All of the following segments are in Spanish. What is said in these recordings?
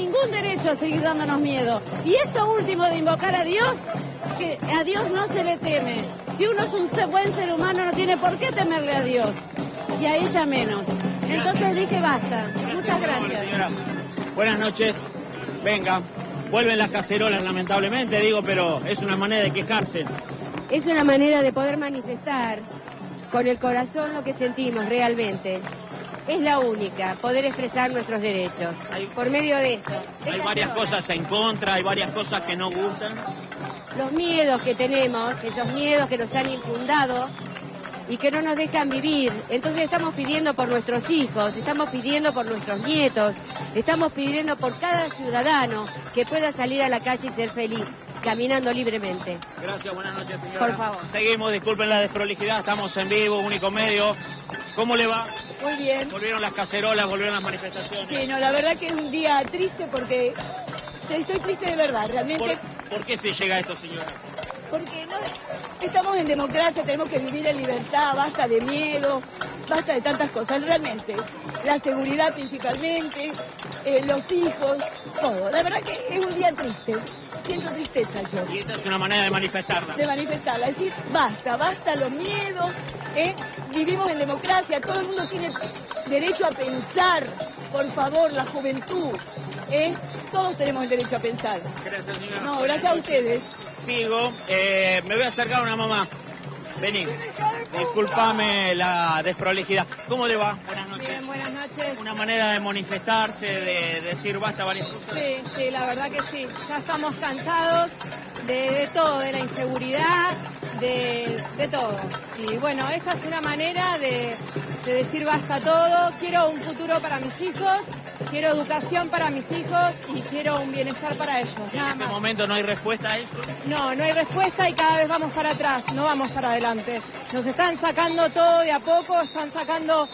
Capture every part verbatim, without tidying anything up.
ningún derecho a seguir dándonos miedo. Y esto último de invocar a Dios, que a Dios no se le teme. Si uno es un buen ser humano no tiene por qué temerle a Dios, y a ella menos. Entonces dije basta. Muchas gracias. Buenas noches. Venga, vuelven las cacerolas lamentablemente, digo, pero es una manera de quejarse. Es una manera de poder manifestar con el corazón lo que sentimos realmente. Es la única, poder expresar nuestros derechos, hay, por medio de esto. Hay varias cosas en contra, hay varias cosas que no gustan. Los miedos que tenemos, esos miedos que nos han infundado y que no nos dejan vivir. Entonces estamos pidiendo por nuestros hijos, estamos pidiendo por nuestros nietos, estamos pidiendo por cada ciudadano que pueda salir a la calle y ser feliz, caminando libremente. Gracias, buenas noches, señora. Por favor. Seguimos, disculpen la desprolijidad, estamos en vivo, único medio. ¿Cómo le va? Muy bien. Volvieron las cacerolas, volvieron las manifestaciones. Sí, no, la verdad que es un día triste porque estoy triste de verdad, realmente. ¿Por, ¿por qué se llega a esto, señora? Porque no, estamos en democracia, tenemos que vivir en libertad, basta de miedo, basta de tantas cosas, realmente. La seguridad principalmente, eh, los hijos, todo. La verdad que es un día triste. Siento tristeza yo. Y esta es una manera de manifestarla. De manifestarla, es decir, basta, basta los miedos, ¿eh? Vivimos en democracia, todo el mundo tiene derecho a pensar, por favor, la juventud, ¿eh? Todos tenemos el derecho a pensar. Gracias, señora. No, gracias a ustedes. Sigo, eh, me voy a acercar a una mamá. Vení, discúlpame la desprolijidad. ¿Cómo le va? Buenas noches. Bien, buenas noches. Una manera de manifestarse, de decir basta varias cosas. Sí, sí, la verdad que sí. Ya estamos cansados de, de todo, de la inseguridad, de, de todo. Y bueno, esta es una manera de, de decir basta todo. Quiero un futuro para mis hijos, quiero educación para mis hijos y quiero un bienestar para ellos. ¿En Nada este más. momento no hay respuesta a eso? No, no hay respuesta y cada vez vamos para atrás, no vamos para adelante. Nos están sacando todo de a poco, están sacando...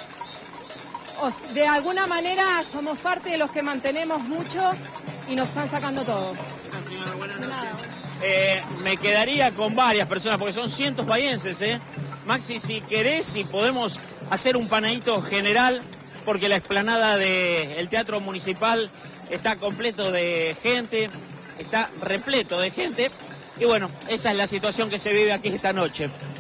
De alguna manera somos parte de los que mantenemos mucho y nos están sacando todo. Señora, buenas noches. Nada. Eh, me quedaría con varias personas, porque son cientos bahienses, ¿eh? Maxi, si querés, si podemos hacer un panadito general, porque la explanada del Teatro Municipal está completo de gente, está repleto de gente, y bueno, esa es la situación que se vive aquí esta noche.